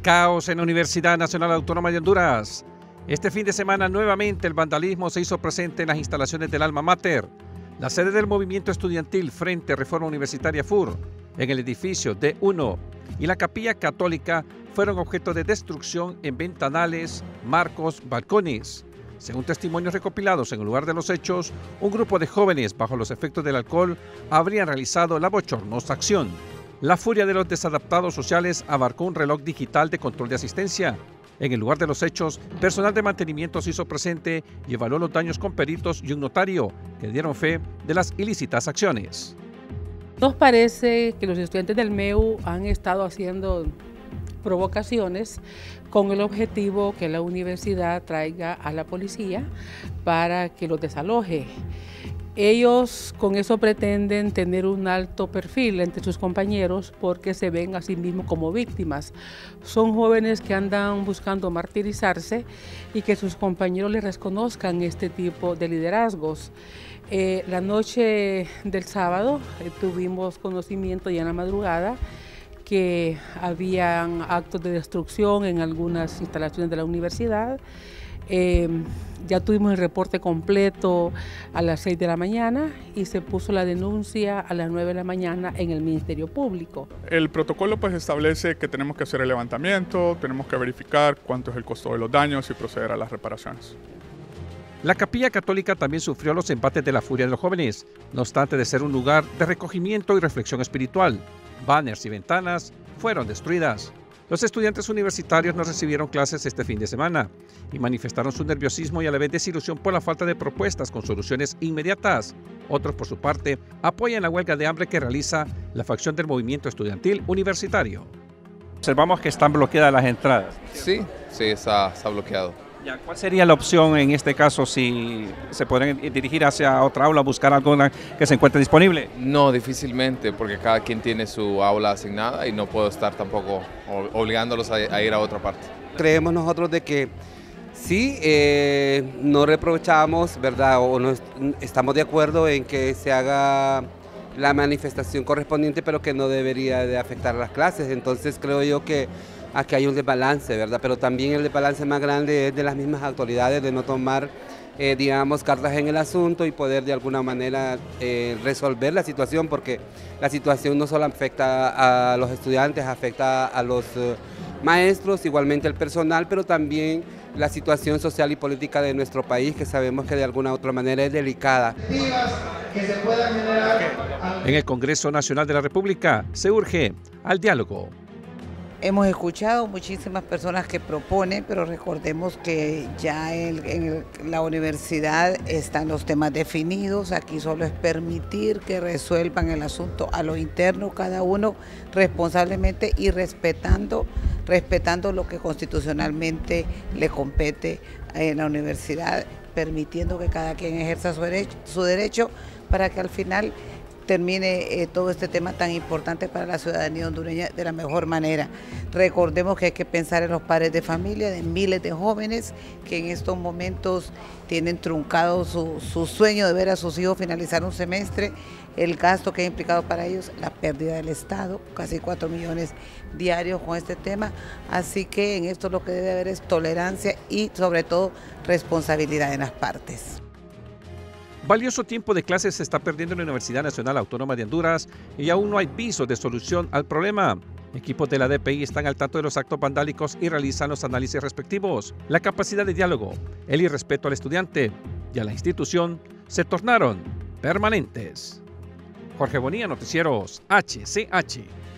Caos en la Universidad Nacional Autónoma de Honduras. Este fin de semana nuevamente el vandalismo se hizo presente en las instalaciones del Alma Mater, la sede del movimiento estudiantil Frente Reforma Universitaria FUR, en el edificio D1, y la capilla católica fueron objeto de destrucción en ventanales, marcos, balcones. Según testimonios recopilados en el lugar de los hechos, un grupo de jóvenes bajo los efectos del alcohol habrían realizado la bochornosa acción. La furia de los desadaptados sociales abarcó un reloj digital de control de asistencia. En el lugar de los hechos, personal de mantenimiento se hizo presente y evaluó los daños con peritos y un notario que dieron fe de las ilícitas acciones. Nos parece que los estudiantes del MEU han estado haciendo provocaciones con el objetivo que la universidad traiga a la policía para que los desaloje. Ellos con eso pretenden tener un alto perfil entre sus compañeros porque se ven a sí mismos como víctimas. Son jóvenes que andan buscando martirizarse y que sus compañeros les reconozcan este tipo de liderazgos. La noche del sábado tuvimos conocimiento ya en la madrugada que habían actos de destrucción en algunas instalaciones de la universidad. Ya tuvimos el reporte completo a las 6 de la mañana y se puso la denuncia a las 9 de la mañana en el Ministerio Público. El protocolo pues establece que tenemos que hacer el levantamiento, tenemos que verificar cuánto es el costo de los daños y proceder a las reparaciones. La capilla católica también sufrió los embates de la furia de los jóvenes, no obstante de ser un lugar de recogimiento y reflexión espiritual. Banners y ventanas fueron destruidas. Los estudiantes universitarios no recibieron clases este fin de semana y manifestaron su nerviosismo y a la vez desilusión por la falta de propuestas con soluciones inmediatas. Otros, por su parte, apoyan la huelga de hambre que realiza la facción del movimiento estudiantil universitario. Observamos que están bloqueadas las entradas. Sí, está bloqueado. ¿Cuál sería la opción en este caso si se pueden dirigir hacia otra aula, buscar alguna que se encuentre disponible? No, difícilmente, porque cada quien tiene su aula asignada y no puedo estar tampoco obligándolos a ir a otra parte. Creemos nosotros de que sí, no reprochamos, ¿verdad? O no estamos de acuerdo en que se haga la manifestación correspondiente, pero que no debería de afectar a las clases. Entonces creo yo que aquí hay un desbalance, ¿verdad? Pero también el desbalance más grande es de las mismas autoridades de no tomar, digamos, cartas en el asunto y poder de alguna manera resolver la situación, porque la situación no solo afecta a los estudiantes, afecta a los maestros, igualmente el personal, pero también la situación social y política de nuestro país, que sabemos que de alguna u otra manera es delicada. En el Congreso Nacional de la República se urge al diálogo. Hemos escuchado muchísimas personas que proponen, pero recordemos que ya en la universidad están los temas definidos. Aquí solo es permitir que resuelvan el asunto a lo interno, cada uno responsablemente y respetando lo que constitucionalmente le compete en la universidad, permitiendo que cada quien ejerza su derecho para que al final termine todo este tema tan importante para la ciudadanía hondureña de la mejor manera. Recordemos que hay que pensar en los padres de familia, de miles de jóvenes que en estos momentos tienen truncado su sueño de ver a sus hijos finalizar un semestre, el gasto que ha implicado para ellos, la pérdida del Estado, casi 4 millones diarios con este tema, así que en esto lo que debe haber es tolerancia y sobre todo responsabilidad en las partes. Valioso tiempo de clases se está perdiendo en la Universidad Nacional Autónoma de Honduras y aún no hay visos de solución al problema. Equipos de la DPI están al tanto de los actos vandálicos y realizan los análisis respectivos. La capacidad de diálogo, el irrespeto al estudiante y a la institución se tornaron permanentes. Jorge Bonilla, Noticieros HCH.